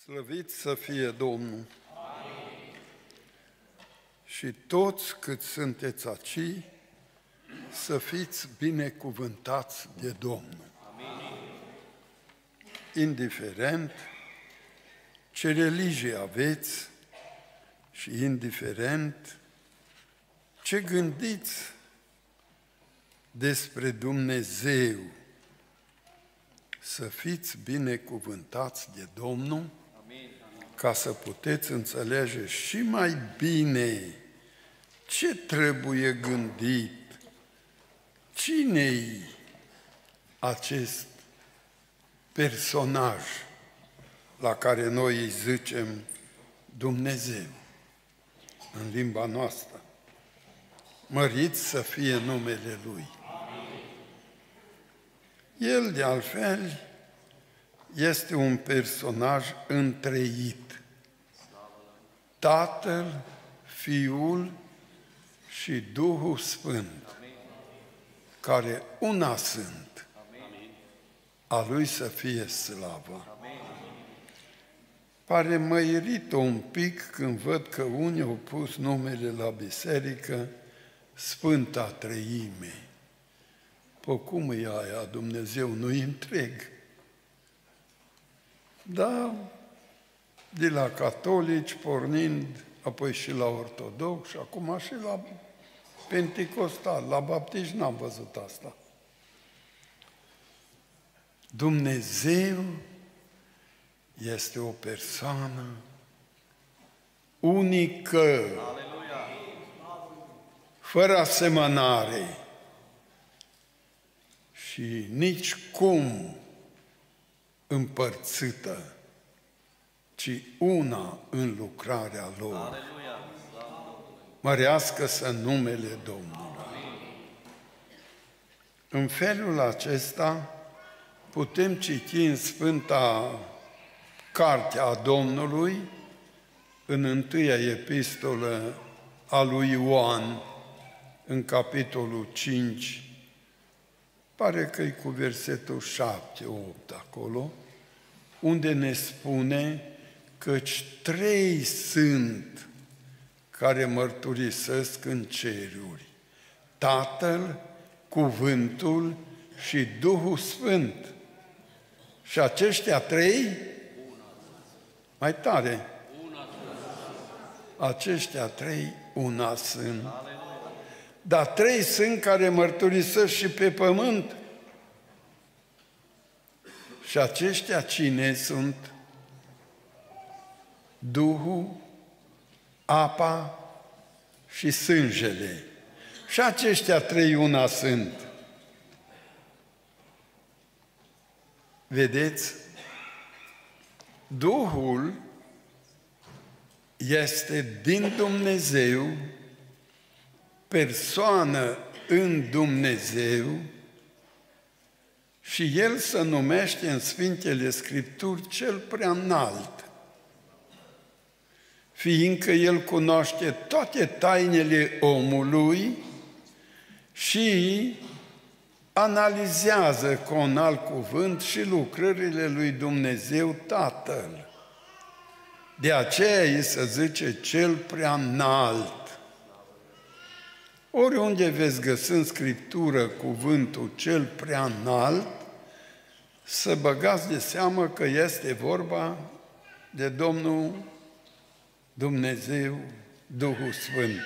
Slăvit să fie Domnul! Amin. Și toți cât sunteți aici, să fiți binecuvântați de Domnul. Amin. Indiferent ce religie aveți și indiferent ce gândiți despre Dumnezeu, să fiți binecuvântați de Domnul, ca să puteți înțelege și mai bine ce trebuie gândit, cine-i acest personaj la care noi îi zicem Dumnezeu în limba noastră. Mărit să fie numele Lui. El, de altfel, este un personaj întreit. Tatăl, Fiul și Duhul Sfânt, care una sunt, a Lui să fie slavă. Pare măirit-o un pic când văd că unii au pus numele la biserică Sfânta Treime. Păi cum e aia? Dumnezeu nu-i întreg. Da, de la catolici, pornind apoi și la ortodox și acum și la penticostal, la baptiști n-am văzut asta. Dumnezeu este o persoană unică, fără asemănare și nici cum împărțită, ci una în lucrarea lor. Mărească-să numele Domnului. În felul acesta putem citi în Sfânta Carte a Domnului, în întâia epistolă a lui Ioan, în capitolul 5, pare că e cu versetul 7-8 acolo, unde ne spune căci trei sunt care mărturisesc în ceruri: Tatăl, Cuvântul și Duhul Sfânt. Și aceștia trei, mai tare, aceștia trei una sunt. Dar trei sunt care mărturisesc și pe pământ. Și aceștia cine sunt? Duhul, apa și sângele. Și aceștia trei una sunt. Vedeți? Duhul este din Dumnezeu, persoană în Dumnezeu, și El se numește în Sfintele Scripturi cel prea înalt, fiindcă El cunoaște toate tainele omului și analizează cu un alt cuvânt și lucrările lui Dumnezeu Tatăl. De aceea îi se zice cel prea înalt. Oriunde veți găsi în Scriptură cuvântul cel prea înalt, să băgați de seamă că este vorba de Domnul Dumnezeu, Duhul Sfânt.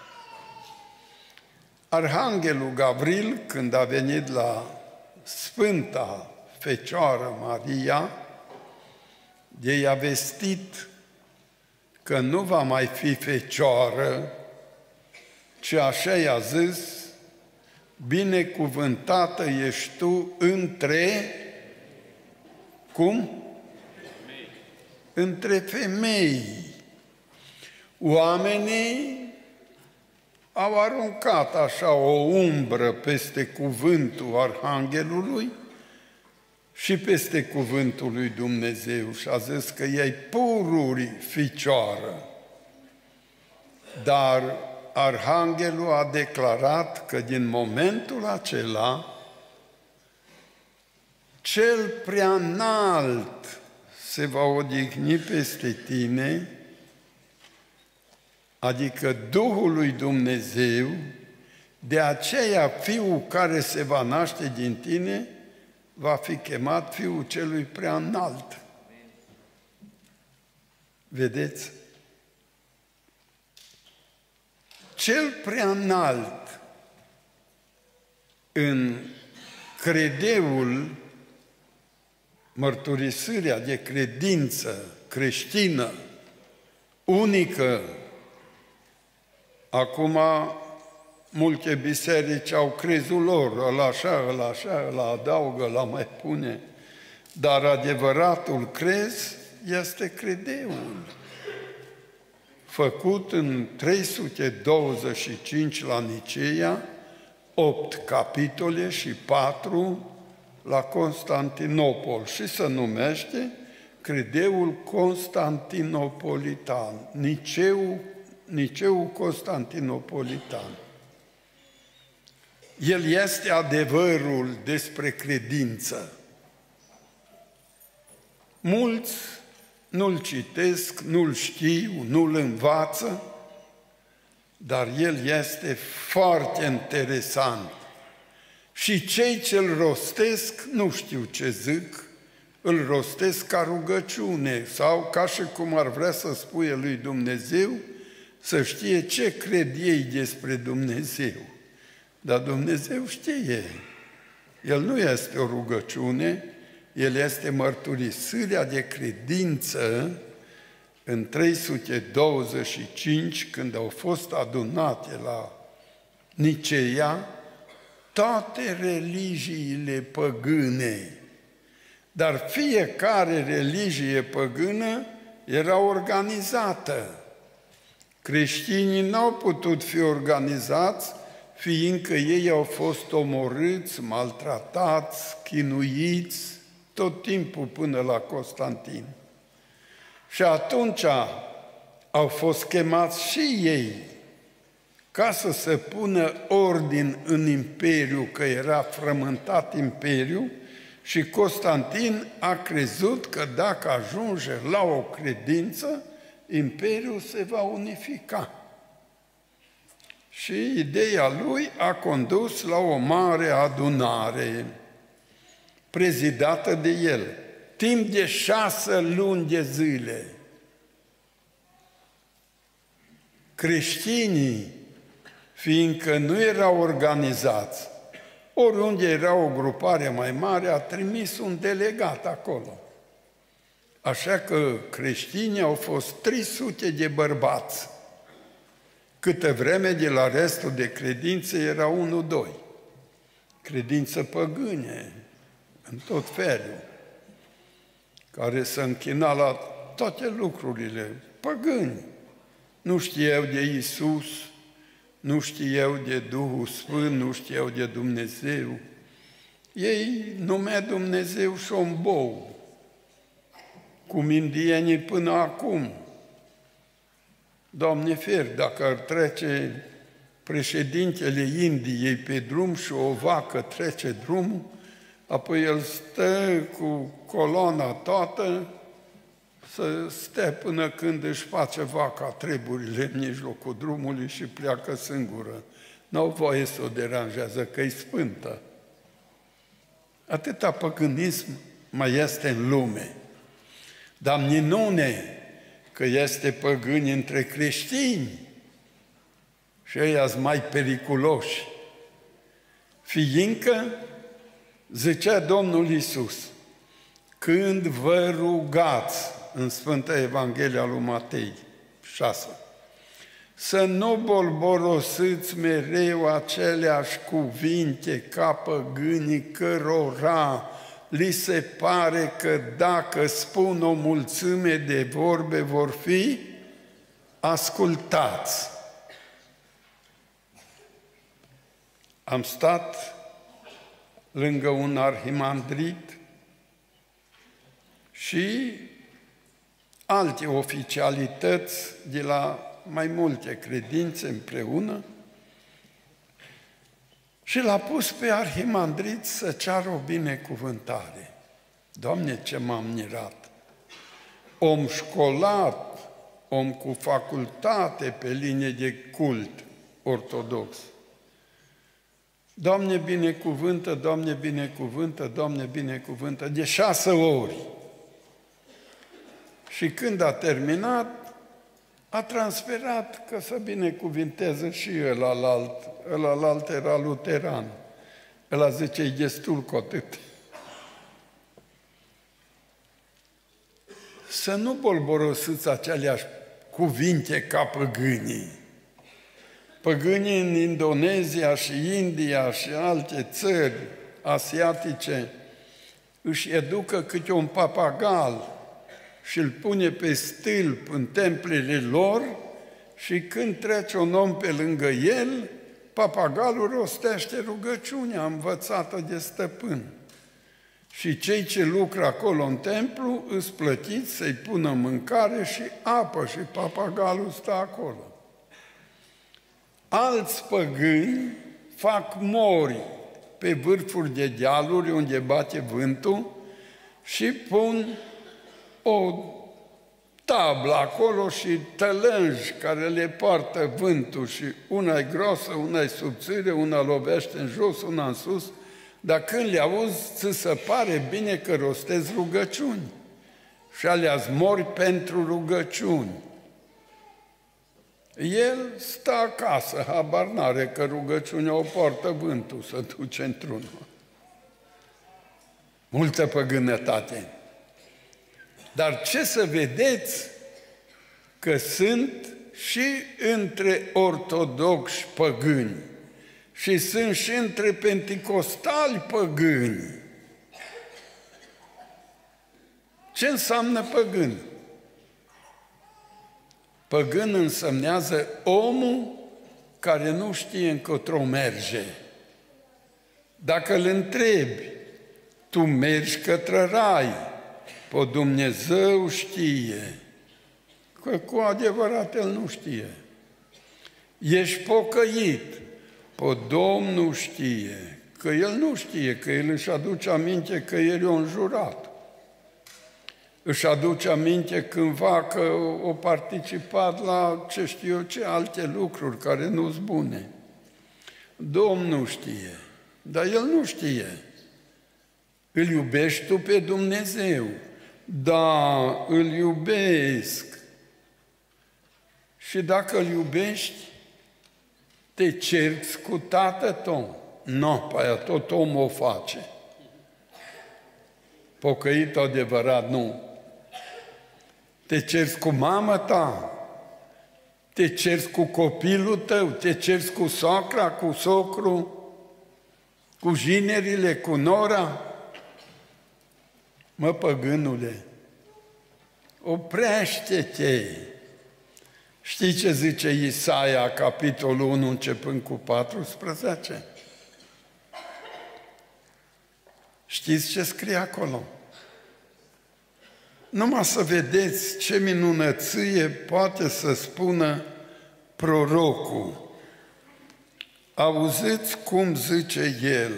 Arhanghelul Gavril, când a venit la Sfânta Fecioară Maria, de i-a vestit că nu va mai fi fecioară, ci așa i-a zis: binecuvântată ești tu între... Cum? Între femei. Oamenii au aruncat așa o umbră peste cuvântul Arhanghelului și peste cuvântul lui Dumnezeu și a zis că ei pururi ficioară. Dar Arhanghelul a declarat că din momentul acela cel prea înalt se va odihni peste tine, adică Duhul lui Dumnezeu, de aceea Fiul care se va naște din tine va fi chemat Fiul celui prea înalt. Vedeți? Cel prea înalt în credeul, mărturisirea de credință creștină, unică. Acum multe biserici au crezul lor, ăla așa, ăla adaugă, ăla mai pune, dar adevăratul crez este credeul, făcut în 325 la Niceea, 8 capitole și 4 la Constantinopol și se numește credeul constantinopolitan, Niceul Constantinopolitan. El este adevărul despre credință. Mulți nu-l citesc, nu-l știu, nu-l învață, dar el este foarte interesant. Și cei ce-l rostesc, nu știu ce zic, îl rostesc ca rugăciune sau ca și cum ar vrea să spuie lui Dumnezeu, să știe ce cred ei despre Dumnezeu. Dar Dumnezeu știe. El nu este o rugăciune, el este mărturisirea de credință. În 325, când au fost adunate la Niceea, toate religiile păgâne, dar fiecare religie păgână era organizată. Creștinii n-au putut fi organizați, fiindcă ei au fost omorâți, maltratați, chinuiți, tot timpul până la Constantin. Și atunci au fost chemați și ei ca să se pună ordine în imperiu, că era frământat imperiu, și Constantin a crezut că dacă ajunge la o credință, imperiul se va unifica. Și ideea lui a condus la o mare adunare, prezidată de el, timp de 6 luni de zile. Creștinii, fiindcă nu erau organizați, oriunde era o grupare mai mare, a trimis un delegat acolo. Așa că creștinii au fost 300 de bărbați, câtă vreme de la restul de credințe era 1-2. Credință păgâne, în tot felul, care se închina la toate lucrurile, păgâni. Nu știau de Iisus, nu știau de Duhul Sfânt, nu știau de Dumnezeu. Ei numea Dumnezeu șombou, cum indienii până acum. Doamne fer, dacă ar trece președintele Indiei pe drum și o vacă trece drumul, apoi el stă cu coloana toată, să stea până când își face vaca treburile în mijlocul drumului și pleacă singură. N-au voie să o deranjează, că-i sfântă. Atâta păgânism mai este în lume. Dar minune că este păgâni între creștini și ăia sunt mai periculoși. Fiindcă, zicea Domnul Iisus, când vă rugați, în Sfânta Evanghelia lui Matei 6, să nu bolborosiți mereu aceleași cuvinte ca păgânii cărora li se pare că dacă spun o mulțime de vorbe vor fi ascultați. Am stat lângă un arhimandrit și alte oficialități de la mai multe credințe împreună și l-a pus pe arhimandrit să ceară o binecuvântare. Doamne, ce m-am mirat! om școlat, om cu facultate pe linie de cult ortodox. Doamne binecuvântă, Doamne binecuvântă, Doamne binecuvântă, de 6 ori. Și când a terminat, a transferat că să binecuvinteze și ălalt era luteran. Ăla zice, e destul cu atât. Să nu bolborosiți aceleași cuvinte ca păgânii. Păgânii în Indonezia și India și alte țări asiatice își educă câte un papagal și îl pune pe stâlp în templele lor și când trece un om pe lângă el, papagalul rostește rugăciunea învățată de stăpân. Și cei ce lucră acolo în templu îs plătiți să-i pună mâncare și apă și papagalul stă acolo. Alți păgâni fac mori pe vârfuri de dealuri unde bate vântul și pun o tablă acolo și tălânji care le poartă vântul și una e grosă, una e subțire, una lovește în jos, una în sus, dar când le auzi, ți se pare bine că rostezi rugăciuni și alea-s mori pentru rugăciuni. El stă acasă, habar n-are că rugăciunea o poartă vântul, să duce într-unul. Multă păgânătate. Dar ce să vedeți că sunt și între ortodoxi păgâni și sunt și între penticostali păgâni. Ce înseamnă păgân? Păgân însemnează omul care nu știe încotro merge. Dacă îl întrebi, tu mergi către rai, pe Dumnezeu știe, că cu adevărat El nu știe. Ești pocăit, pe Domnul știe, că El nu știe, că El își aduce aminte că El e un jurat. Își aduce aminte cândva că o participat la ce știu eu ce alte lucruri care nu-s bune. Domnul știe, dar El nu știe. Îl iubești tu pe Dumnezeu? Da, îl iubesc. Și dacă îl iubești, te cerți cu tată tău. Nu, pe aia tot omul o face. Pocăit adevărat, nu. Te cerți cu mama ta, te cerți cu copilul tău, te cerți cu socra, cu socru, cu jinerile, cu nora. Mă, păgânule, oprește-te! Știi ce zice Isaia, capitolul 1, începând cu 14? Știți ce scrie acolo? Numai să vedeți ce minunăție poate să spună prorocul. Auziți cum zice el.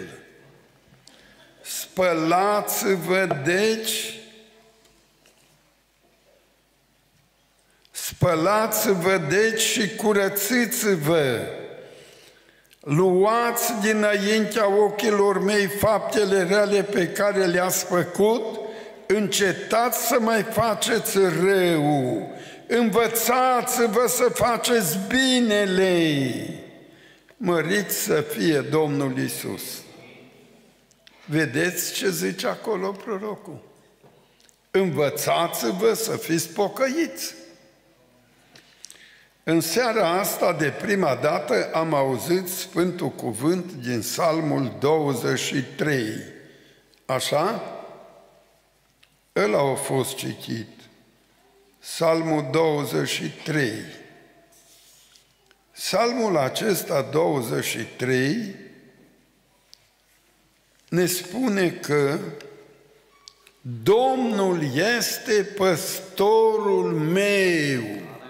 Spălați-vă deci, și curățiți-vă. Luați dinaintea ochilor mei faptele rele pe care le-ați făcut, încetați să mai faceți rău, învățați-vă să faceți binele. Măriți să fie Domnul Iisus. Vedeți ce zice acolo prorocul? Învățați-vă să fiți pocăiți. În seara asta, de prima dată, am auzit Sfântul Cuvânt din Psalmul 23. Așa? Ăla a fost citit. Psalmul 23. Psalmul acesta 23 ne spune că Domnul este păstorul meu.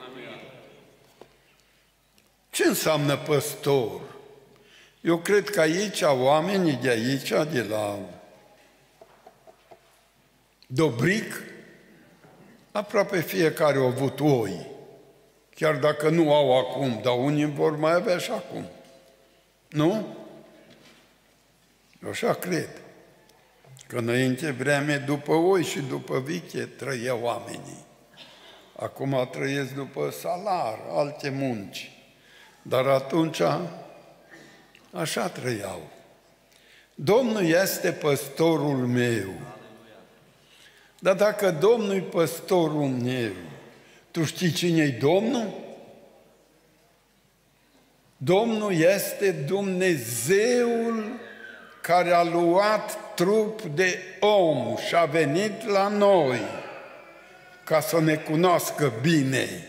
Ce înseamnă păstor? Eu cred că aici oamenii de aici, de la Dobric, Aproape fiecare a avut oi, chiar dacă nu au acum, dar unii vor mai avea și acum. Nu? Eu așa cred. Că înainte vreme după oi și după viche trăiau oamenii. Acum trăiesc după salar, alte munci. Dar atunci așa trăiau. Domnul este păstorul meu. Dar dacă Domnul e păstorul meu, tu știi cine-i Domnul? Domnul este Dumnezeul care a luat trup de om și a venit la noi ca să ne cunoască bine.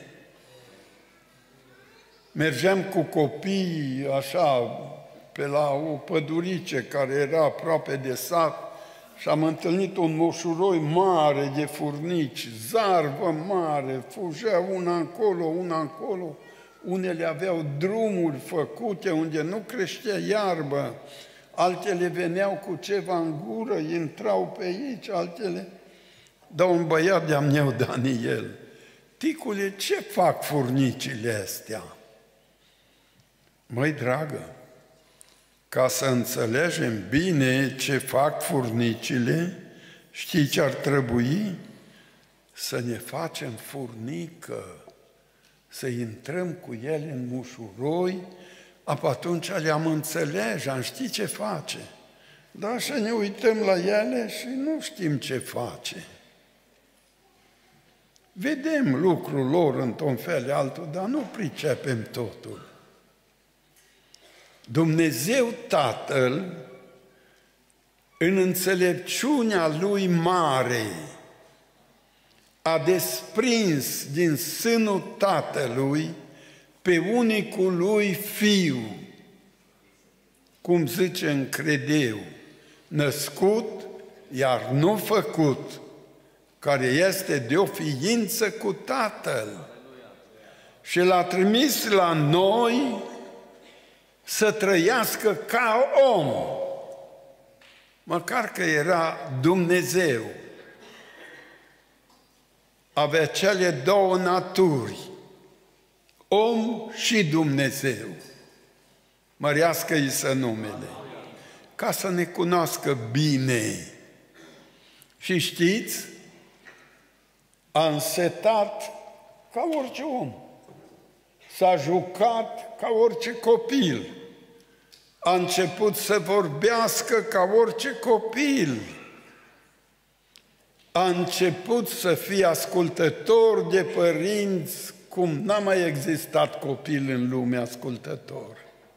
Mergeam cu copiii așa pe la o pădurice care era aproape de sat și am întâlnit un moșuroi mare de furnici, zarvă mare, fugea una încolo, una încolo. Unele aveau drumuri făcute unde nu creștea iarbă, altele veneau cu ceva în gură, intrau pe aici, altele... Dar un băiat de-am meu, Daniel, ticule, ce fac furnicile astea? Măi, dragă, ca să înțelegem bine ce fac furnicile, știi ce ar trebui? Să ne facem furnică, să intrăm cu ele în mușuroi, atunci le-am înțelege, am ști ce face. Dar așa ne uităm la ele și nu știm ce face. Vedem lucrul lor într-un fel altul, dar nu pricepem totul. Dumnezeu Tatăl, în înțelepciunea Lui mare, a desprins din sânul Tatălui pe unicul Lui Fiu, cum zice în Credeu, născut, iar nu făcut, care este de o ființă cu Tatăl. Și L-a trimis la noi să trăiască ca om, măcar că era Dumnezeu. Avea cele două naturi, om și Dumnezeu. Mărească-i să numele, ca să ne cunoască bine. Și știți, a însetat ca orice om, s-a jucat ca orice copil, a început să vorbească ca orice copil, a început să fie ascultător de părinți, cum n-a mai existat copil în lume ascultător.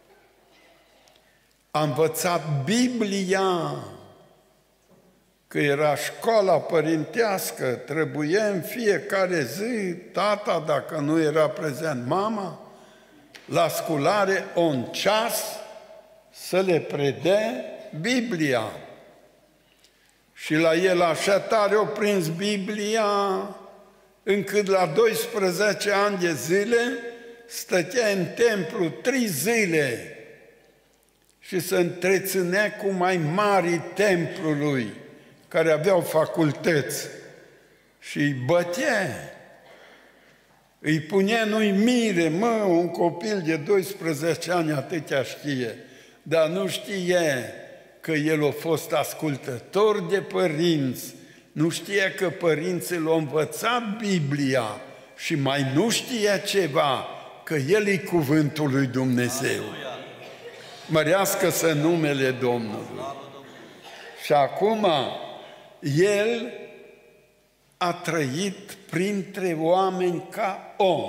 A învățat Biblia, că era școala părintească, trebuia în fiecare zi, tata, dacă nu era prezent, mama, la sculare un ceas să le predea Biblia. Și la el așa tare o prins Biblia, încât la 12 ani de zile stătea în templu 3 zile și se întreținea cu mai mari templului, care aveau facultăți, și îi bătea, îi punea în uimire, un copil de 12 ani atâtea știe, dar nu știe că el a fost ascultător de părinți, nu știa că părinții l-au învățat Biblia și mai nu știa ceva, că el e cuvântul lui Dumnezeu. Mărească-se numele Domnului. Și acum el a trăit printre oameni ca om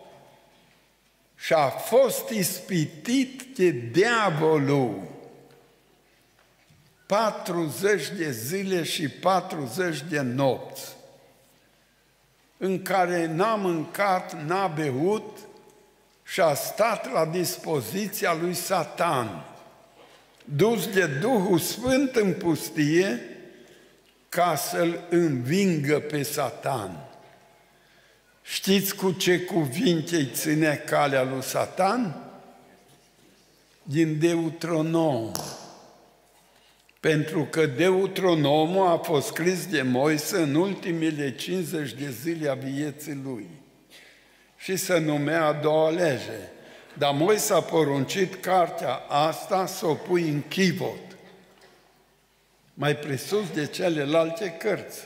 și a fost ispitit de diavolul 40 de zile și 40 de nopți, în care n-a mâncat, n-a beut și a stat la dispoziția lui Satan, dus de Duhul Sfânt în pustie, ca să-l învingă pe Satan. Știți cu ce cuvinte îi ținea calea lui Satan? Din Deuteronom. Pentru că Deuteronomul a fost scris de Moise în ultimele 50 de zile a vieții lui și se numea a doua lege. Dar Moise a poruncit cartea asta să o pui în chivot, mai presus de celelalte cărți.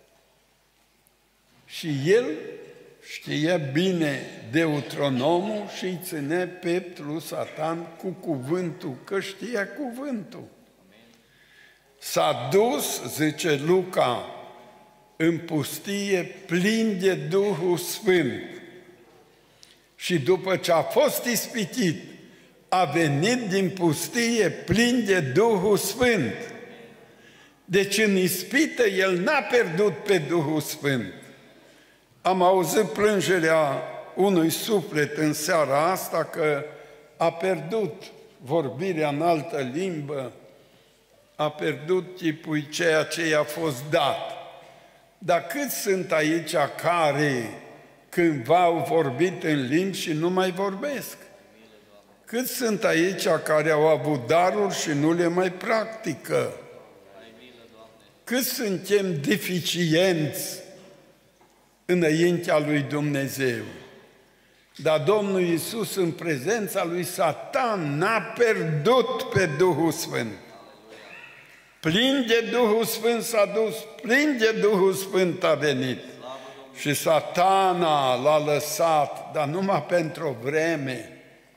Și el știa bine Deuteronomul și îi ținea piept lui Satan cu cuvântul, că știa cuvântul. S-a dus, zice Luca, în pustie plin de Duhul Sfânt. Și după ce a fost ispitit, a venit din pustie plin de Duhul Sfânt. Deci în ispită el n-a pierdut pe Duhul Sfânt. Am auzit plângerea unui suflet în seara asta că a pierdut vorbirea în altă limbă, a pierdut tipul ceea ce i-a fost dat. Dar câți sunt aici care cândva au vorbit în limbi și nu mai vorbesc? Câți sunt aici care au avut daruri și nu le mai practică? Câți suntem deficienți înaintea lui Dumnezeu? Dar Domnul Iisus în prezența lui Satan n-a pierdut pe Duhul Sfânt. Plin de Duhul Sfânt s-a dus, plin de Duhul Sfânt a venit. Și Satana l-a lăsat, dar numai pentru o vreme.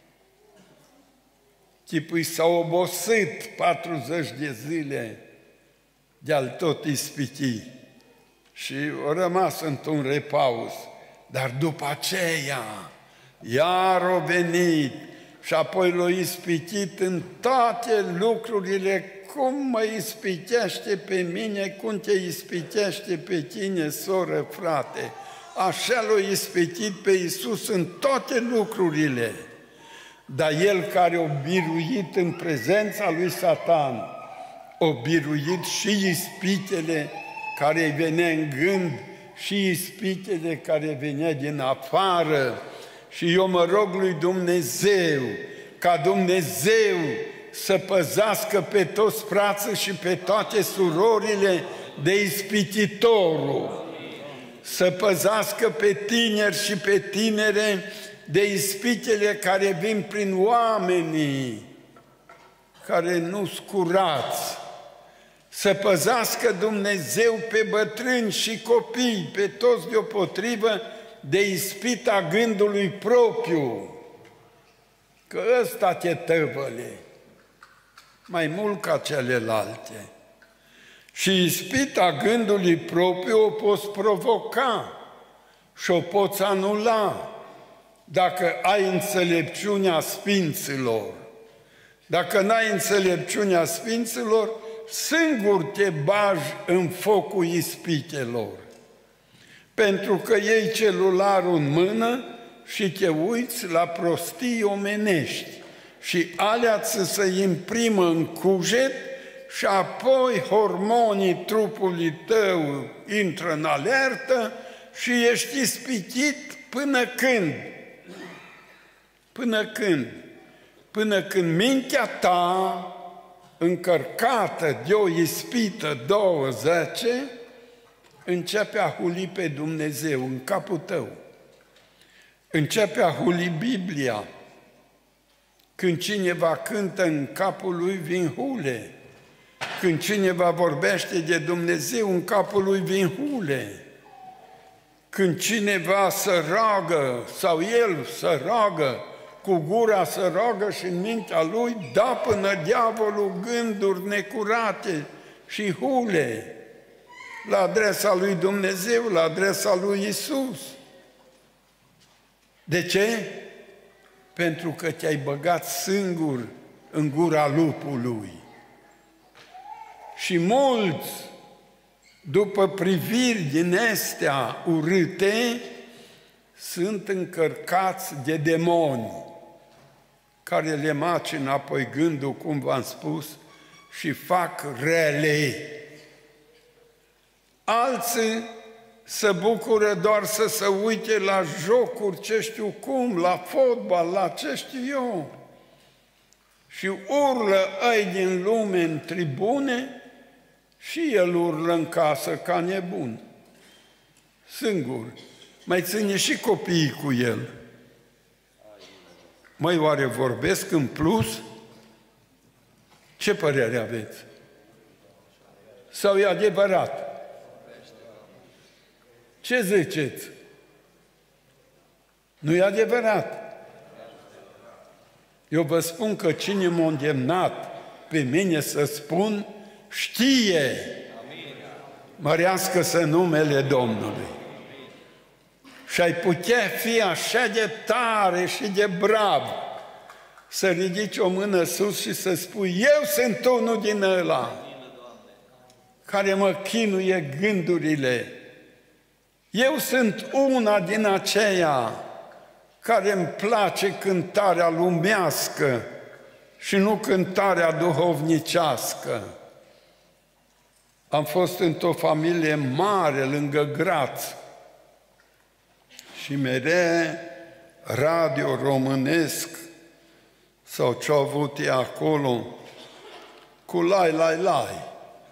Tipul s-a obosit 40 de zile de-al tot ispiti și a rămas într-un repaus. Dar după aceea, iar a venit și apoi l-a ispitit în toate lucrurile, cum mă ispitește pe mine, cum te ispitește pe tine, soră, frate. Așa l-a ispitit pe Iisus în toate lucrurile. Dar El care a biruit în prezența lui Satan, a biruit și ispitele care îi venea în gând și ispitele care venea din afară. Și eu mă rog lui Dumnezeu, ca Dumnezeu să păzească pe toți frații și pe toate surorile de ispititorul, să păzească pe tineri și pe tinere de ispitele care vin prin oamenii care nu-s curați, să păzească Dumnezeu pe bătrâni și copii, pe toți deopotrivă, de ispita gândului propriu, că ăsta te tăvăle mai mult ca celelalte. Și ispita gândului propriu o poți provoca și o poți anula dacă ai înțelepciunea Sfinților. Dacă n-ai înțelepciunea Sfinților, singur te bagi în focul ispitelor. Pentru că iei celularul în mână și te uiți la prostii omenești și alea ți se imprimă în cuget și apoi hormonii trupului tău intră în alertă și ești ispitit până când? Până când? Până când mintea ta, încărcată de o ispită 20, începe a huli pe Dumnezeu în capul tău. Începe a huli Biblia. Când cineva cântă, în capul lui vin hule. Când cineva vorbește de Dumnezeu, în capul lui vin hule. Când cineva se roagă, sau el se roagă, cu gura se roagă și în mintea lui da până diavolul gânduri necurate și hule la adresa lui Dumnezeu, la adresa lui Iisus. De ce? Pentru că te-ai băgat singur în gura lupului. Și mulți, după priviri din astea urâte, sunt încărcați de demoni, care le macină apoi gândul, cum v-am spus, și fac rele. Alții se bucură doar să se uite la jocuri, ce știu cum, la fotbal, la ce știu eu. și urlă ai din lume în tribune și el urlă în casă ca nebun. Singur. Mai ține și copiii cu el. Măi, oare vorbesc în plus? Ce părere aveți? Sau e adevărat? Ce ziceți? Nu e adevărat. Eu vă spun că cine m-a îndemnat pe mine să spun, știe. Mărească-se numele Domnului. Și ai putea fi așa de tare și de brav să ridici o mână sus și să spui, eu sunt unul din ăla care mă chinuie gândurile. Eu sunt una din aceia care îmi place cântarea lumească și nu cântarea duhovnicească. Am fost într-o familie mare lângă Graț și mereu radio românesc sau ce-au avut ei acolo cu lai.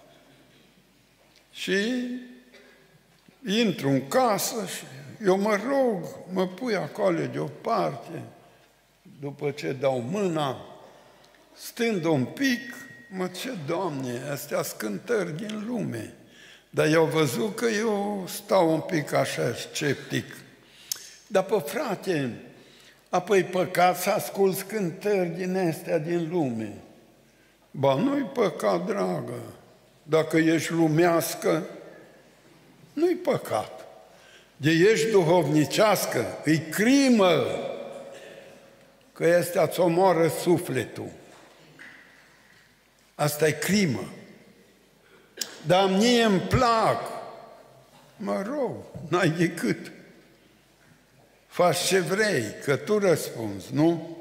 Și intru în casă și eu mă rog, mă pui acolo deoparte, după ce dau mâna, stând un pic, ce Doamne, astea sunt cântări din lume. Dar eu văzut că eu stau un pic așa sceptic. Dar, frate, apoi păcat să asculți cântări din astea din lume. Ba, nu-i păcat, dragă. Dacă ești lumească, nu-i păcat. De ești duhovnicească, îi crimă, că astea îți omoară sufletul. Asta e crimă. Dar mie îmi plac. Mă rog, n-ai decât. Faci ce vrei, că tu răspunzi, nu?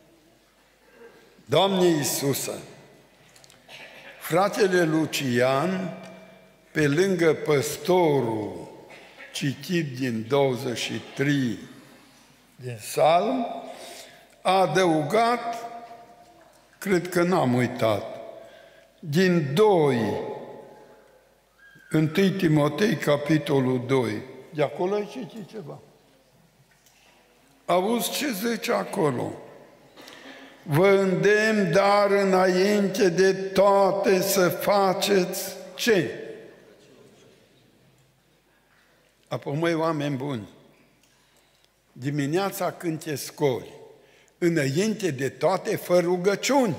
Doamne Iisuse, fratele Lucian, pe lângă păstorul citit din 23 din Psalm, a adăugat, cred că n-am uitat, din 2, 1 Timotei, capitolul 2. De acolo ai citit ceva. Auzi ce zice acolo? Vă îndemn, dar înainte de toate să faceți ce? Apoi, măi, oameni buni, dimineața când te scoli, înainte de toate, fă rugăciuni.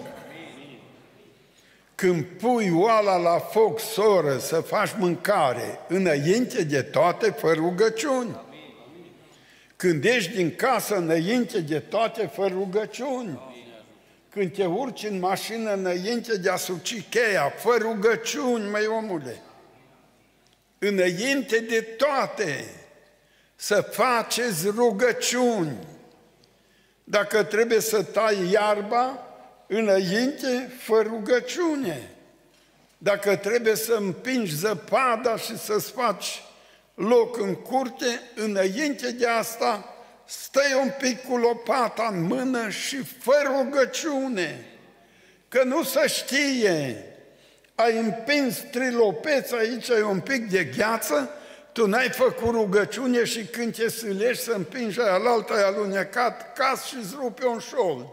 Când pui oala la foc, soră, să faci mâncare, înainte de toate, fă rugăciuni. Când ești din casă, înainte de toate, fă rugăciuni. Când te urci în mașină, înainte de a suci cheia, fă rugăciuni, măi omule. Înainte de toate, să faceți rugăciuni. Dacă trebuie să tai iarba, înainte, fă rugăciune. Dacă trebuie să împingi zăpada și să-ți faci loc în curte, înainte de asta, stai un pic cu lopata în mână și fă rugăciune. Că nu se știe. Ai împins trilopeți, aici ai un pic de gheață, tu n-ai făcut rugăciune și când te silești să împingi aia la altă, ai alunecat, caz și-ți rupe un șold.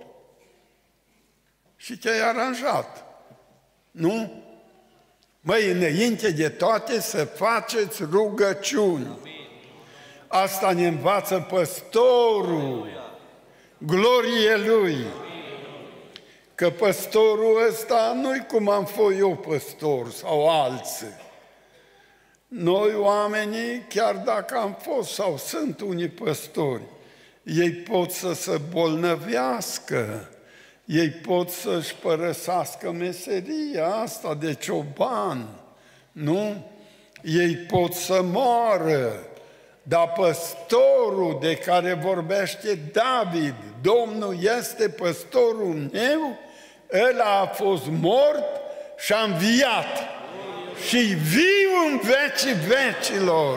Și te-ai aranjat. Nu? Măi, înainte de toate să faceți rugăciuni. Asta ne învață păstorul. Glorie lui! Că păstorul ăsta nu-i cum am fost eu păstor sau alții. Noi oamenii, chiar dacă am fost sau sunt unii păstori, ei pot să se bolnăvească, ei pot să-și părăsească meseria asta de cioban, nu? Ei pot să moară, dar păstorul de care vorbește David, Domnul este păstorul meu, ăla a fost mort și a înviat și viu în vecii vecilor.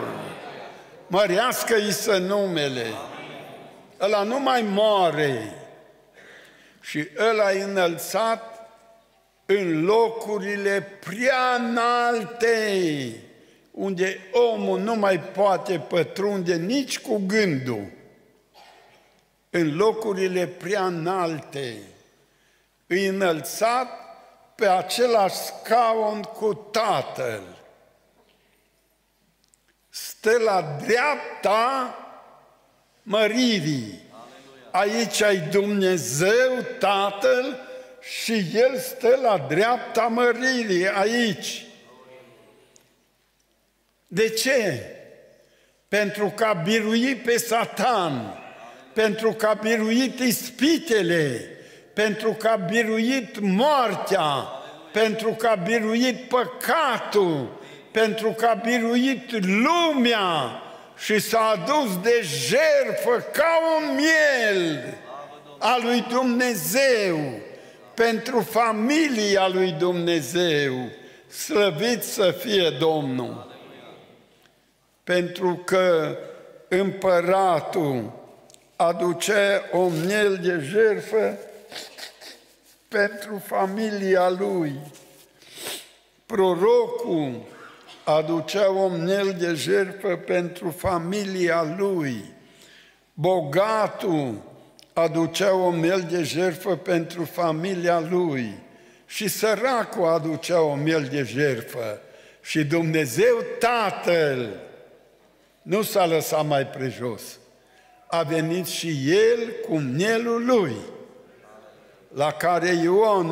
Mărească-i să numele. Ăla nu mai moare. și îl ai înălțat în locurile prea înalte, unde omul nu mai poate pătrunde nici cu gândul. În locurile prea înalte, îi înălțat pe același scaun cu Tatăl. Stă la dreapta măririi. Aici ai Dumnezeu Tatăl și El stă la dreapta măririi, aici. De ce? Pentru că a biruit pe Satan, pentru că a biruit ispitele, pentru că a biruit moartea, pentru că a biruit păcatul, pentru că a biruit lumea și s-a adus de jertfă ca un miel a lui Dumnezeu, pentru familia lui Dumnezeu. Slăvit să fie Domnul! Pentru că împăratul aducea o miel de jertfă pentru familia lui. Prorocul aducea o miel de jertfă pentru familia lui. Bogatul aducea o miel de jertfă pentru familia lui. Și săracul aducea o miel de jertfă. Și Dumnezeu Tatăl nu s-a lăsat mai prejos. A venit și El cu mielul Lui, la care Ioan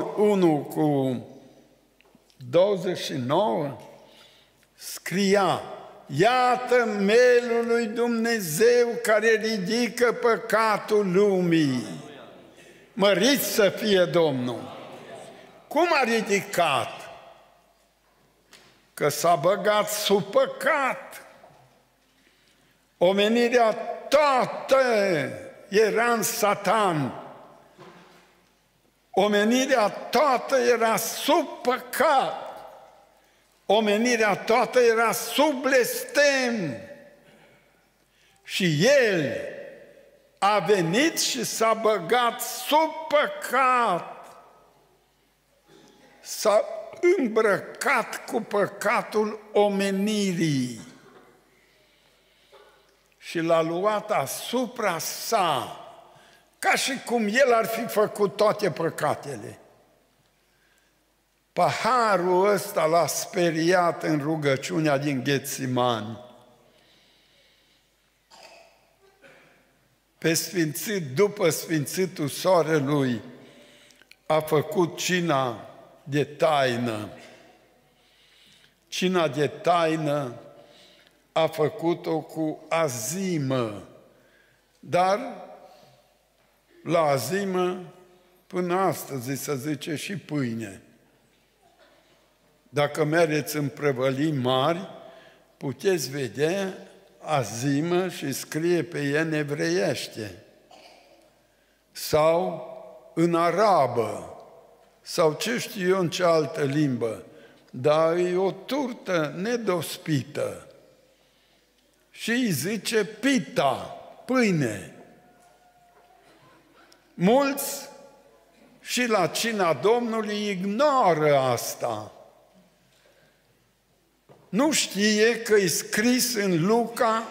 1:29 scria: iată mielul lui Dumnezeu care ridică păcatul lumii. Mărit să fie Domnul! Cum a ridicat? Că s-a băgat sub păcat. Omenirea toată era în Satan. Omenirea toată era sub păcat. Omenirea toată era sub blestem. Și El a venit și s-a băgat sub păcat. S-a îmbrăcat cu păcatul omenirii și l-a luat asupra sa, ca și cum El ar fi făcut toate păcatele. Paharul ăsta l-a speriat în rugăciunea din Ghetsimani. După sfințitul soarelui, a făcut cina de taină. Cina de taină a făcut-o cu azimă, dar la azimă până astăzi se zice și pâine. Dacă mergeți în prăvălii mari, puteți vedea azimă și scrie pe ea în evreiește, sau în arabă, sau ce știu eu în ce altă limbă, dar e o turtă nedospită. Și îi zice pita, pâine. Mulți și la cina Domnului ignoră asta. Nu știe că e scris în Luca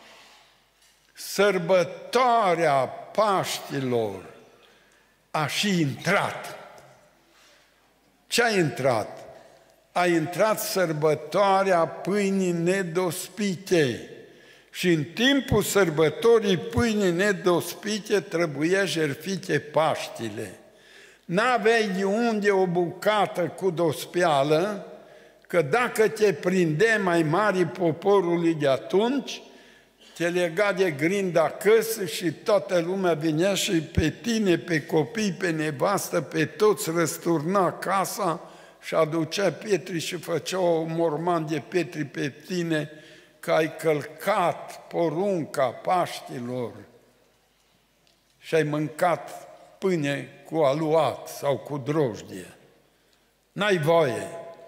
sărbătoarea Paștilor a și intrat. Ce a intrat? A intrat sărbătoarea pâinii nedospite. Și în timpul sărbătorii pâinii nedospite trebuia jertfite Paștile. N-aveai de unde o bucată cu dospială, că dacă te prinde mai mari poporului de atunci, te lega de grinda acasă și toată lumea venea și pe tine, pe copii, pe nevastă, pe toți răsturna casa și aducea pietri și făcea o morman de pietri pe tine, că ai călcat porunca Paștilor și ai mâncat pâine cu aluat sau cu drojdie. N-ai voie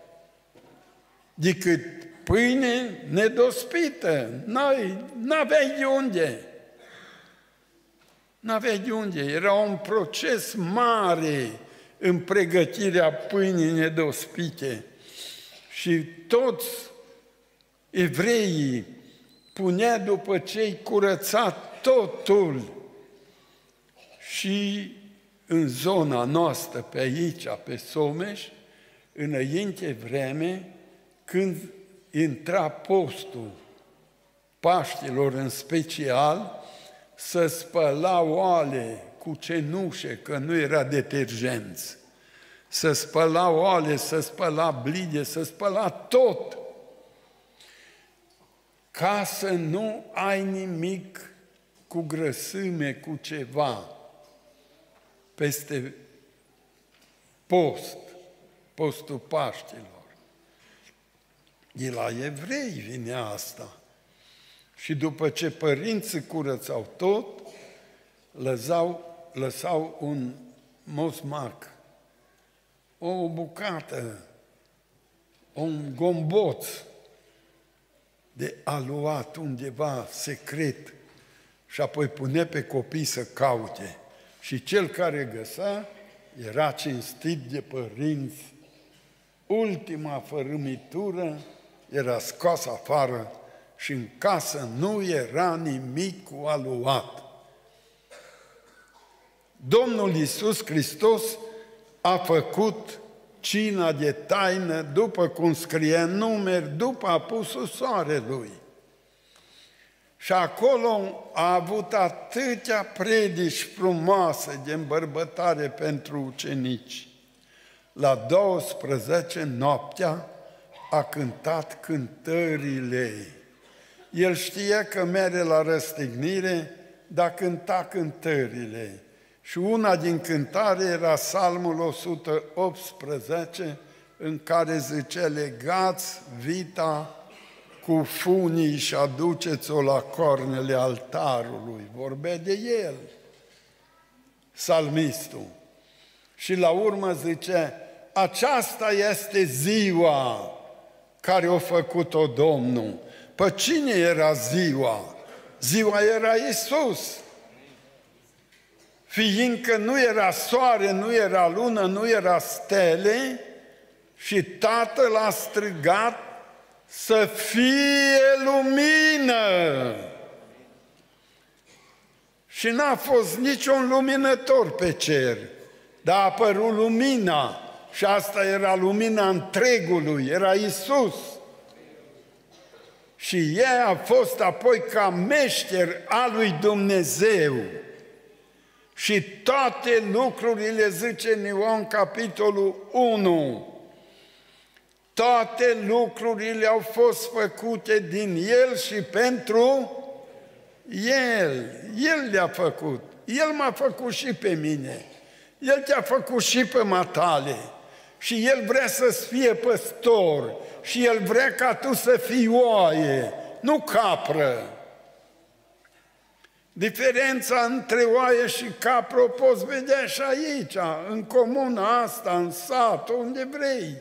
decât pâine nedospită. N-aveai de unde. N-aveai de unde. Era un proces mare în pregătirea pâinii nedospite. Și toți evreii punea după ce-i curățat totul. Și în zona noastră, pe aici, pe Someș, înainte vreme, când intra postul Paștilor în special, să spăla oale cu cenușe, că nu era detergenți. Să spăla oale, să spăla blide, să spăla tot. Ca să nu ai nimic cu grăsime, cu ceva, peste postul Paștilor. De la evrei vine asta. Și după ce părinții curățau tot, lăsau un mosmac, o bucată, un gomboț de aluat undeva secret și apoi pune pe copii să caute. Și cel care găsea era cinstit de părinți. Ultima fărâmitură era scoasă afară și în casă nu era nimic cu aluat. Domnul Iisus Hristos a făcut cina de taină, după cum scrie în Numeri, după apusul soarelui. Și acolo a avut atâtea predici frumoase de îmbărbătare pentru ucenici. La 12 noaptea a cântat cântările. El știa că merge la răstignire, dar cânta cântările. Și una din cântare era Psalmul 118, în care zice: legați vita cu funii și aduceți-o la cornele altarului. Vorbea de el, psalmistul. Și la urmă zice: aceasta este ziua care a făcut-o Domnul. Păi cine era ziua? Ziua era Iisus. Fiindcă nu era soare, nu era lună, nu era stele, și Tatăl a strigat să fie lumină. Și n-a fost niciun luminător pe cer, dar a apărut lumina și asta era lumina întregului, era Iisus. Și ea a fost apoi ca meșter al lui Dumnezeu. Și toate lucrurile, zice în Ioan capitolul 1, toate lucrurile au fost făcute din El și pentru El. El le-a făcut. El m-a făcut și pe mine. El te-a făcut și pe matale. Și El vrea să-ți fie păstor. Și El vrea ca tu să fii oaie, nu capră. Diferența între oaie și capră o poți vedea și aici, în comuna asta, în sat, unde vrei.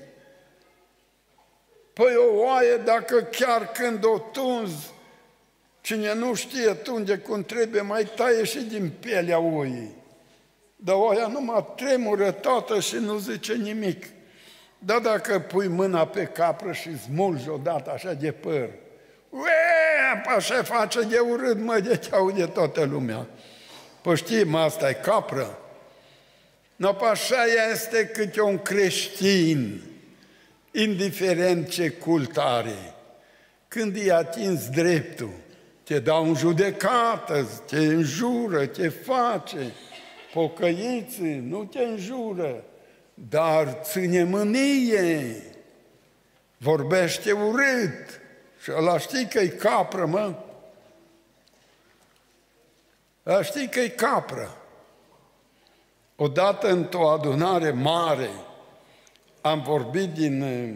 Păi o oaie, dacă chiar când o tunzi, cine nu știe tunde cum trebuie, mai taie și din pielea oii. Dar oaia numai tremură toată și nu zice nimic. Dar dacă pui mâna pe capră și smulgi odată așa de păr, așa face de urât, mă, de te aude toată lumea. Păi știm, asta e capră. No, păi așa este câte un creștin, indiferent ce cult are. Când îi atinzi dreptul, te dau în judecată, te înjură, te face. Pocăiții nu te înjură, dar ține mânie, vorbește urât. Și ăla știi că-i capră, mă? Ăla știi că-i capră. Odată într-o adunare mare am vorbit din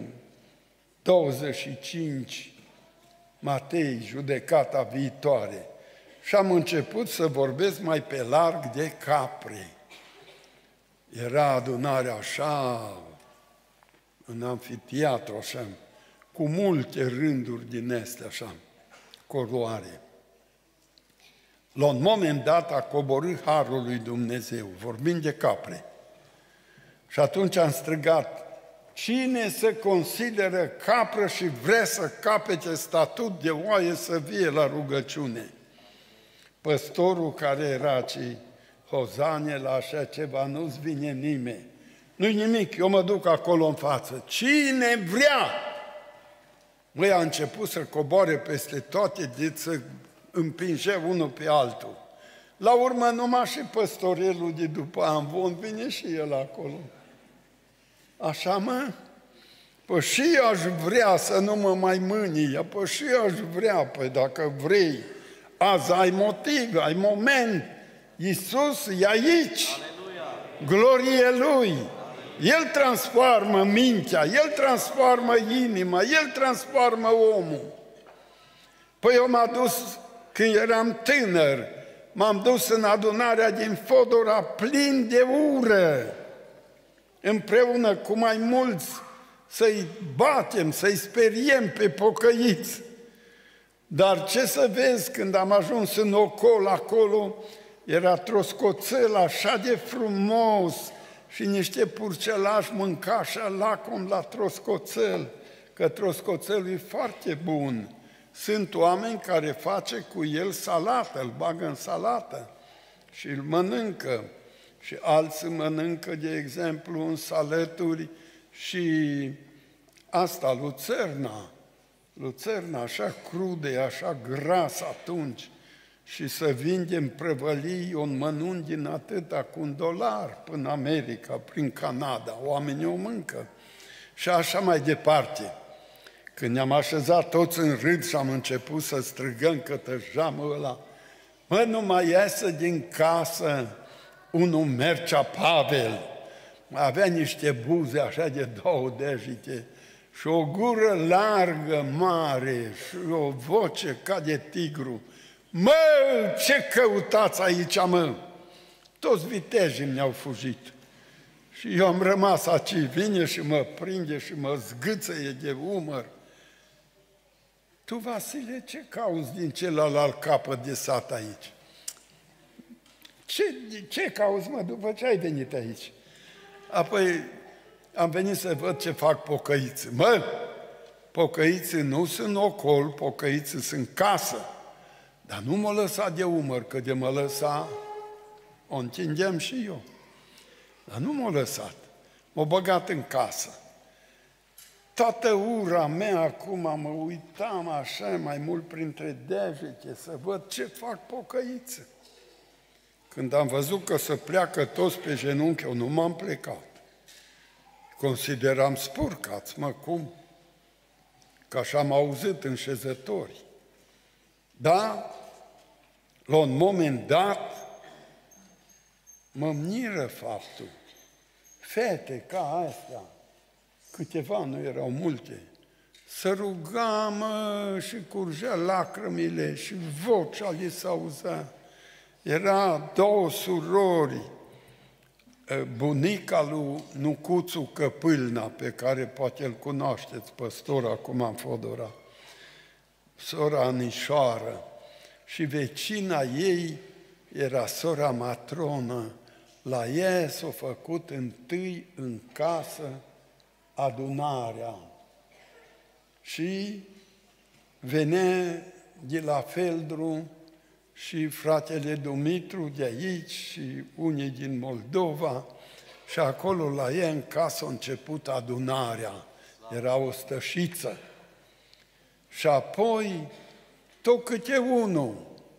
25 Matei, judecata viitoare, și am început să vorbesc mai pe larg de capre. Era adunarea așa, în amfiteatru, așa, cu multe rânduri din astea, așa, coroare. La un moment dat a coborât harul lui Dumnezeu, vorbind de capre. Și atunci am strigat, cine se consideră capră și vrea să capete statut de oaie să vie la rugăciune? Păstorul care era ci, Hozane, la așa ceva, nu-ți vine nimeni. Nu-i nimic, eu mă duc acolo în față. Cine vrea? Măi, a început să coboare peste toate, de să împinge unul pe altul. La urmă, numai și păstorelul de după Amvon vine și el acolo. Așa, mă? Păi și aș vrea să nu mă mai mânie, păi și aș vrea, păi dacă vrei, azi ai motiv, ai moment, Iisus e aici, glorie Lui, El transformă mintea, El transformă inima, El transformă omul. Păi eu m-am dus, când eram tânăr, m-am dus în adunarea din Fodora plin de ură, împreună cu mai mulți, să-i batem, să-i speriem pe pocăiți. Dar ce să vezi, când am ajuns în ocol acolo, era troscoțel așa de frumos și niște purcelași mânca așa lacom la troscoțel, că troscoțelul e foarte bun. Sunt oameni care face cu el salată, îl bagă în salată și îl mănâncă. Și alții mănâncă, de exemplu, în salături și asta, luțerna, așa crudă, așa gras atunci, și să vindem prăvălii, un mănunchi din atâta cu $1 până America, prin Canada, oamenii o mâncă. Și așa mai departe. Când ne-am așezat toți în râd și am început să strigăm către jamul ăla, mă, nu mai iasă din casă unul Mercea Pavel, avea niște buze așa de 2 degete și o gură largă, mare și o voce ca de tigru. Mă, ce căutați aici, mă? Toți vitejii mi-au fugit. Și eu am rămas aici, vine și mă prinde și mă zgâțăie de umăr. Tu, Vasile, ce cauți din celălalt capăt de sat aici? Ce cauți, mă, după ce ai venit aici? Apoi am venit să văd ce fac pocăiții. Mă, pocăiții nu sunt ocol, pocăiții sunt casă. Dar nu mă lăsa de umăr, că de mă lăsa, o întindeam și eu. Dar nu m-a lăsat, m-a băgat în casă. Toată ura mea acum mă uitam așa mai mult printre degete să văd ce fac pocăiții. Când am văzut că se pleacă toți pe genunchi, eu nu m-am plecat. Consideram spurcați, mă, cum? Că așa am auzit în șezători. Da, la un moment dat, mă miră faptul. Fete ca astea, câteva, nu erau multe, să ruga, mă, și curgea lacrămile și vocea li s-auzea. Era 2 surori, bunica lui Nucuțu Căpâlna, pe care poate îl cunoașteți, păstor acum în Fodora, sora Anișoară, și vecina ei era sora Matronă. La ea s-a făcut întâi în casă adunarea și venea de la Feldru și fratele Dumitru de aici și unii din Moldova și acolo la ea în casă a început adunarea. Era o stășiță. Și apoi tot câte unul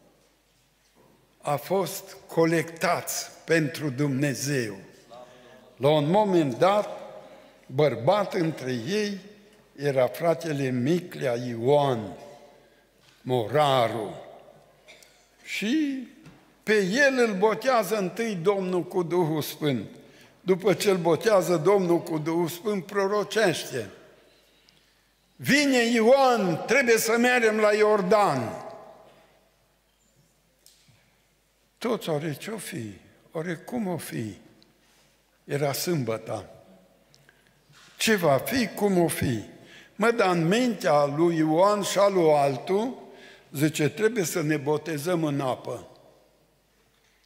a fost colectați pentru Dumnezeu. La un moment dat, bărbat între ei era fratele Miclea Ioan Moraru și pe el îl botează întâi Domnul cu Duhul Sfânt. După ce îl botează Domnul cu Duhul Sfânt, prorocește. Vine Ioan, trebuie să mergem la Iordan. Toți ori ce-o fi? Ori cum o fi? Era sâmbătă. Ce va fi, cum o fi? Mă, dar în mintea lui Ioan și a lui altul, zice, trebuie să ne botezăm în apă.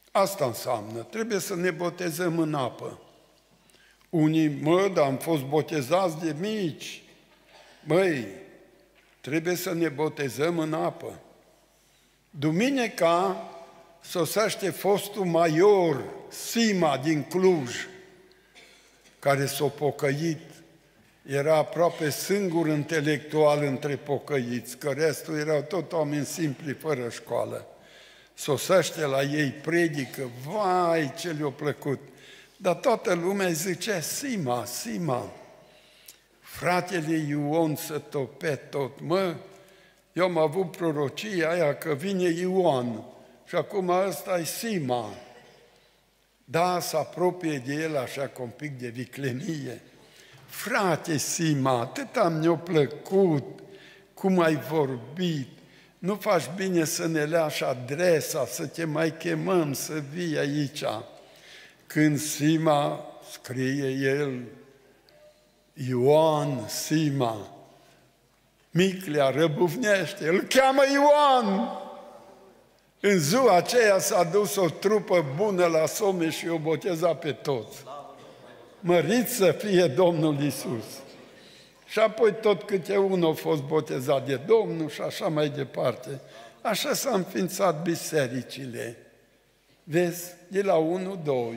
Asta înseamnă, trebuie să ne botezăm în apă. Unii, dar am fost botezați de mici. Măi, trebuie să ne botezăm în apă. Duminica sosește fostul major Sima din Cluj, care s-a pocăit. Era aproape singur intelectual între pocăiți, că restul erau tot oameni simpli, fără școală. Sosește la ei, predică, vai ce le-a plăcut. Dar toată lumea zicea, Sima, Sima. Fratele Ion să tope tot, eu am avut prorocia aia că vine Ioan și acum ăsta e Sima. Da, se apropie de el așa cu un pic de viclenie. Frate Sima, atâta mi-a plăcut cum ai vorbit. Nu faci bine să ne lași adresa, să te mai chemăm, să vii aici. Când Sima, scrie el, Ioan Sima, Miclea răbufnește, îl cheamă Ioan. În ziua aceea s-a dus o trupă bună la Someș și o boteza pe toți. Mărit să fie Domnul Iisus. Și apoi tot câte unul a fost botezat de Domnul și așa mai departe. Așa s-au înființat bisericile. Vezi, de la 1-2.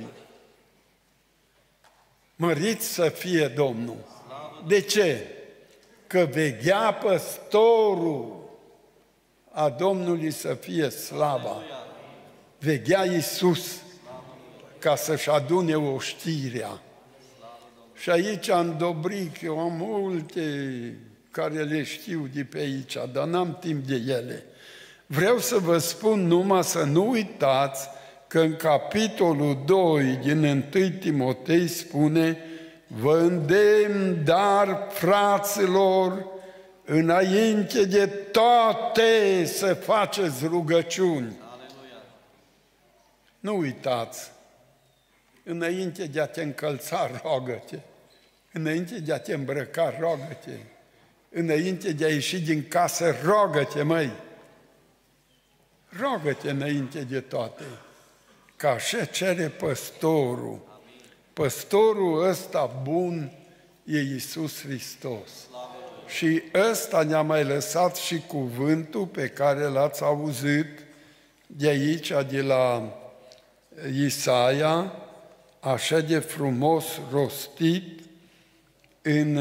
Mărit să fie Domnul. De ce? Că veghea păstorul a Domnului să fie slava. Veghea Iisus ca să-și adune oștirea. Și aici în Dobric, eu am multe care le știu de pe aici, dar n-am timp de ele. Vreau să vă spun numai să nu uitați că în capitolul 2 din 1 Timotei spune: vă îndemn, dar, fraților, înainte de toate să faceți rugăciuni. Aleluia. Nu uitați, înainte de a te încălța, rogă-te. Înainte de a te îmbrăca, rogă-te. Înainte de a ieși din casă, rogă-te, măi. Rogă-te înainte de toate. Că așa cere păstorul. Păstorul ăsta bun e Iisus Hristos. Și ăsta ne-a mai lăsat și cuvântul pe care l-ați auzit de aici, de la Isaia, așa de frumos rostit în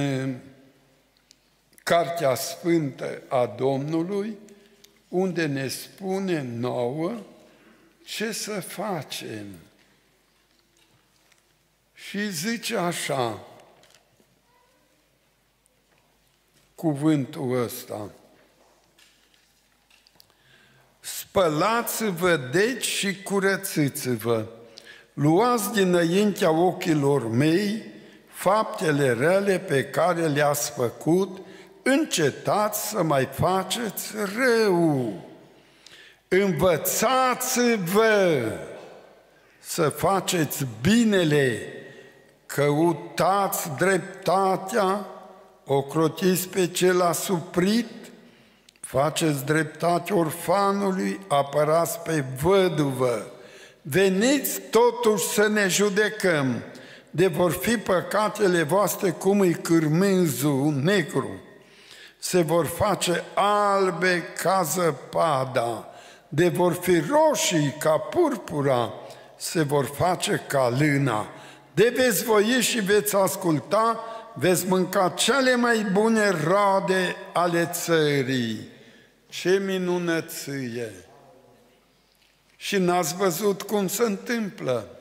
Cartea Sfântă a Domnului, unde ne spune nouă ce să facem. Și zice așa, cuvântul ăsta: spălați-vă deci și curățiți-vă, luați dinaintea ochilor mei faptele rele pe care le-ați făcut, încetați să mai faceți rău. Învățați-vă să faceți binele, căutați dreptatea, ocrotiți pe cel asuprit, faceți dreptate orfanului, apărați pe văduvă. Veniți totuși să ne judecăm, de vor fi păcatele voastre cum îi cârmânzul negru. Se vor face albe ca zăpada, de vor fi roșii ca purpura, se vor face ca lâna. De veți voi și veți asculta, veți mânca cele mai bune roade ale țării. Ce minunăție! Și n-ați văzut cum se întâmplă?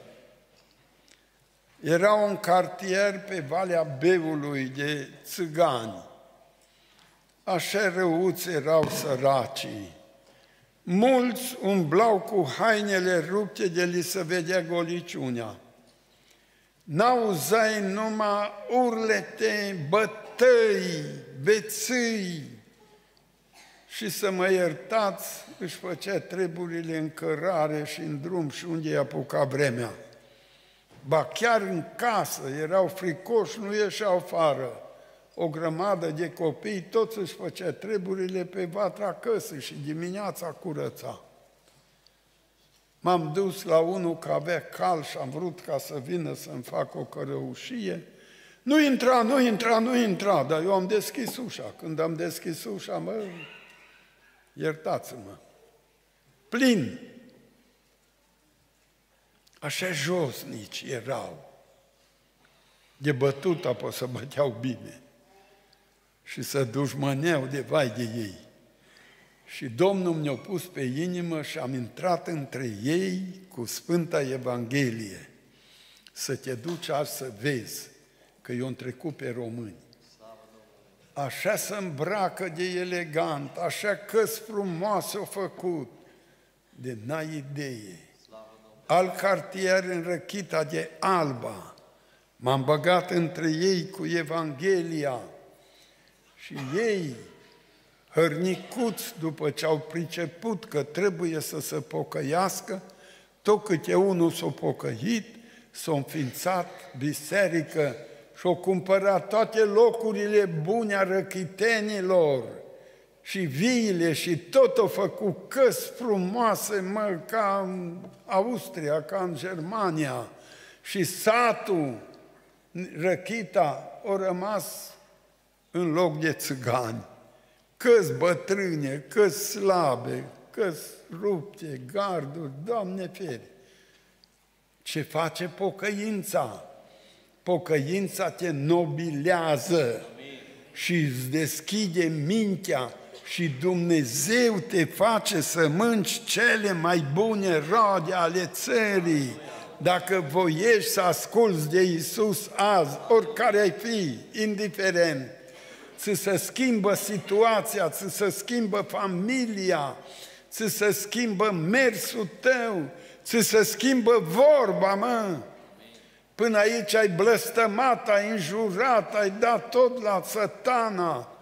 Era un cartier pe Valea Beului de țigani. Așa răuți erau săracii. Mulți umblau cu hainele rupte de li se vedea goliciunea. N-auzai numai urlete, bătăi, beții. Și să mă iertați, își făcea treburile în cărare și în drum și unde i-a apucat vremea. Ba chiar în casă erau fricoși, nu ieșeau afară. O grămadă de copii, toți își făcea treburile pe vatra căsii și dimineața curăța. M-am dus la unul că avea cal și am vrut ca să vină să-mi facă o cărăușie. Nu intra, nu intra, nu intra, dar eu am deschis ușa. Când am deschis ușa, mă, iertați-mă, plin. Așa josnici erau. De bătut apoi să băteau bine și să dușmăneau de vai de ei. Și Domnul mi-a pus pe inimă și am intrat între ei cu Sfânta Evanghelie, să te duci azi să vezi că i-au trecut pe români. Așa se îmbracă de elegant, așa căs frumoase au făcut, de n-ai idee. Alt cartier în Răchita de Alba, m-am băgat între ei cu Evanghelia și ei, hărnicuți, după ce au priceput că trebuie să se pocăiască, tot câte unul s-a pocăit, s-a înființat biserică și au cumpărat toate locurile bune a răchitenilor și viile și tot au făcut căsi frumoase, mă, ca în Austria, ca în Germania. Și satul, Răchita, a rămas în loc de țigani. Căs bătrâne, căs slabe, căs rupte, garduri, Doamne feri. Ce face pocăința? Pocăința te nobilează și îți deschide mintea și Dumnezeu te face să mânci cele mai bune roade ale țării. Dacă voiești să asculți de Iisus azi, oricare ai fi, indiferent, ți se schimbă situația, ți se schimbă familia, ți se schimbă mersul tău, ți se schimbă vorba, mă. Până aici ai blăstămat, ai înjurat, ai dat tot la Satana.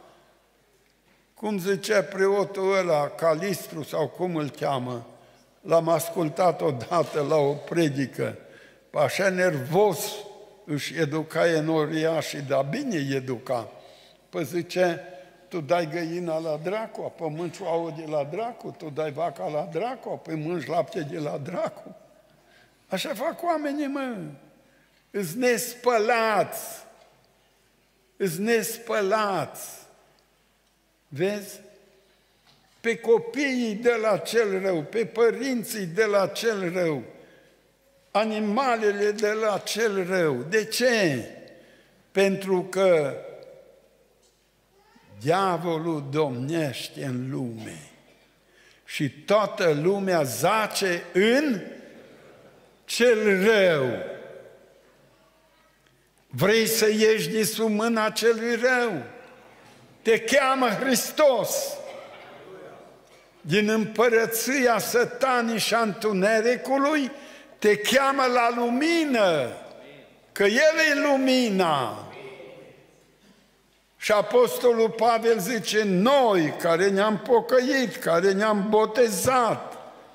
Cum zicea preotul ăla, Calistru sau cum îl cheamă, l-am ascultat odată la o predică, așa nervos își educa enoriașii, dar bine educa. Păi zice, tu dai găina la dracu, apoi mânci ouă de la dracu, tu dai vaca la dracu, apoi mânci lapte de la dracu. Așa fac oamenii, mă. Îți nespălați. Îți nespălați. Vezi? Pe copiii de la cel rău, pe părinții de la cel rău, animalele de la cel rău. De ce? Pentru că diavolul domnește în lume și toată lumea zace în cel rău. Vrei să ieși de sub mâna celui rău? Te cheamă Hristos. Din împărăția sătanii și a întunericului te cheamă la lumină, că El e lumina. Și Apostolul Pavel zice, noi care ne-am pocăit, care ne-am botezat,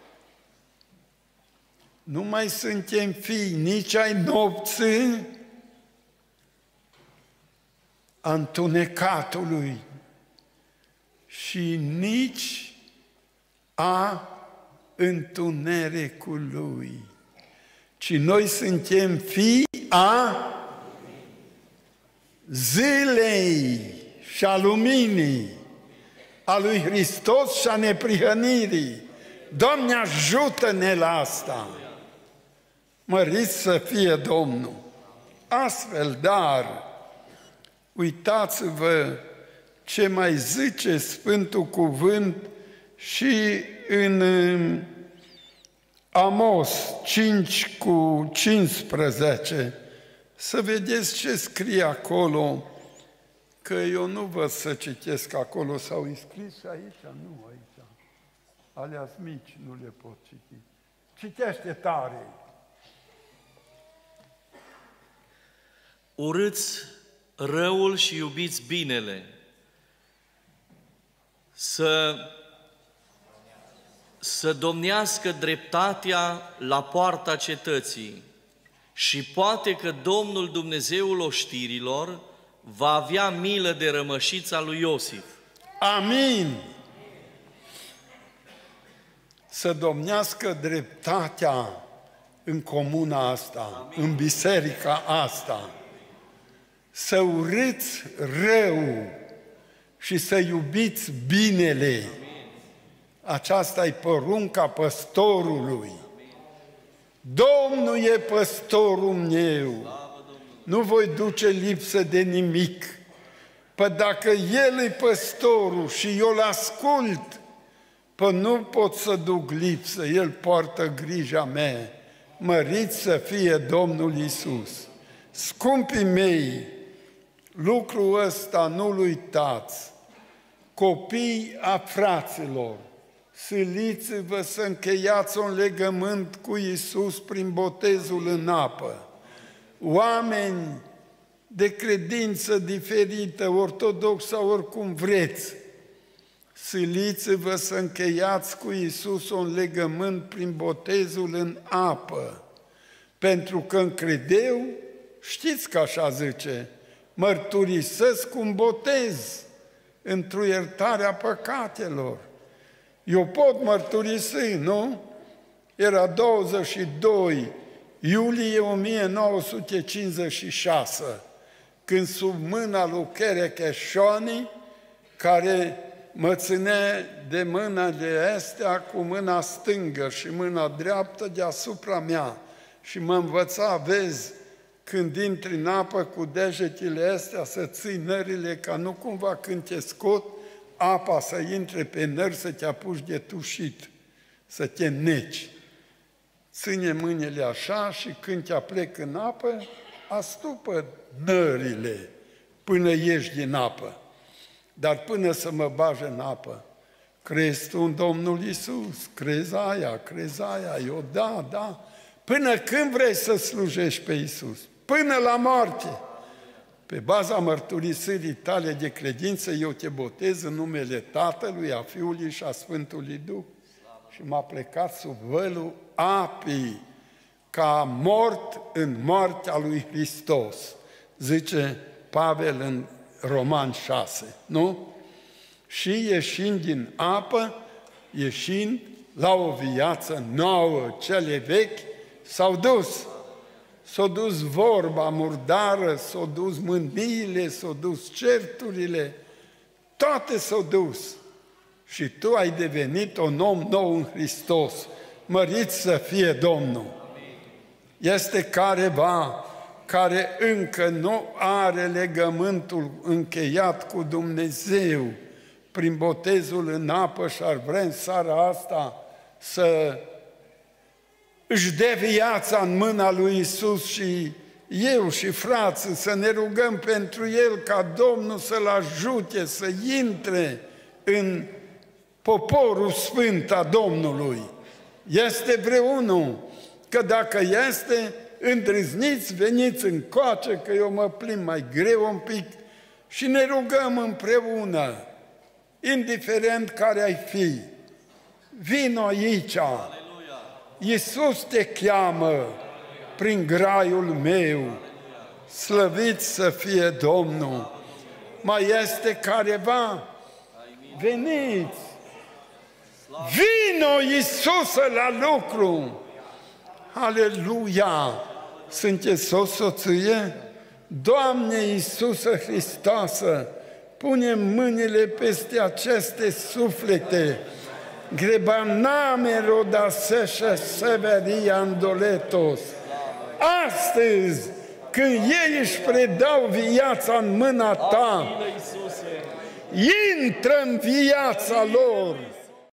nu mai suntem fii nici ai nopții, a întunecatului și nici a întunericului, ci noi suntem fii a zilei și a luminii, a lui Hristos și a neprihănirii. Doamne, ajută-ne la asta! Mărit să fie Domnul! Astfel, dar, uitați-vă ce mai zice Sfântul Cuvânt și în Amos 5:15, să vedeți ce scrie acolo, că eu nu văd să citesc acolo, sau e scris aici? Nu aici. Alea mici nu le pot citi. Citește tare. Urâți răul și iubiți binele, să domnească dreptatea la poarta cetății și poate că Domnul Dumnezeul oștirilor va avea milă de rămășița lui Iosif. Amin! să domnească dreptatea în comuna asta, în biserica asta, să urâți rău și să iubiți binele. Aceasta e porunca păstorului. Domnul e păstorul meu, nu voi duce lipsă de nimic. Păi dacă El e păstorul și eu l-ascult, păi nu pot să duc lipsă, El poartă grija mea. Mărit să fie Domnul Iisus. Scumpii mei, lucrul ăsta nu-l uitați. Copii a fraților, siliți-vă să încheiați un legământ cu Iisus prin botezul în apă. Oameni de credință diferită, ortodox sau oricum vreți, siliți-vă să încheiați cu Iisus un legământ prin botezul în apă, pentru că în credeu, știți că așa zice, mărturisesc un botez într-o iertarea păcatelor. Eu pot mărturisi, nu? Era 22 iulie 1956, când sub mâna lui Kerekeșoni, care mă ținea de mâinile astea cu mâna stângă și mâna dreaptă deasupra mea și mă învăța, vezi, când intri în apă cu degetele astea să ții nările, ca nu cumva când te scot, apa să intre pe nări să te apuci de tușit, să te neci. Ține mâinile așa și când te aplec în apă, astupă nările până ieși din apă. Dar până să mă bage în apă, crezi tu în Domnul Iisus, crezi aia, eu da. Până când vrei să slujești pe Iisus? Până la moarte. Pe baza mărturisirii tale de credință, eu te botez în numele Tatălui, a Fiului și a Sfântului Duh. Și m-a plecat sub vălul apii, ca mort în moartea lui Hristos, zice Pavel în Roman 6, nu? Și ieșind din apă, ieșind la o viață nouă, cele vechi s-au dus. S-au dus vorba murdară, s-au dus mâniile, s-au dus certurile, toate s-au dus. Și tu ai devenit un om nou în Hristos. Mărit să fie Domnul! Este careva care încă nu are legământul încheiat cu Dumnezeu prin botezul în apă și ar vrea în seara asta să își dea viața în mâna lui Iisus și eu și frații să ne rugăm pentru el ca Domnul să-l ajute să intre în poporul sfânt a Domnului. Este vreunul, că dacă este, îndrăzniți, veniți încoace, că eu mă plimb mai greu un pic și ne rugăm împreună, indiferent care ai fi. Vino aici, Iisus te cheamă prin graiul meu, slăvit să fie Domnul. Mai este careva? Veniți! Vino, Iisuse, la lucru! Aleluia! Sunteți o soție? Doamne Iisuse Hristoasă, pune mâinile peste aceste suflete. Grebaname rodaseșe severia andoletos. Astăzi, când ei își predau viața în mâna ta, intră în viața lor.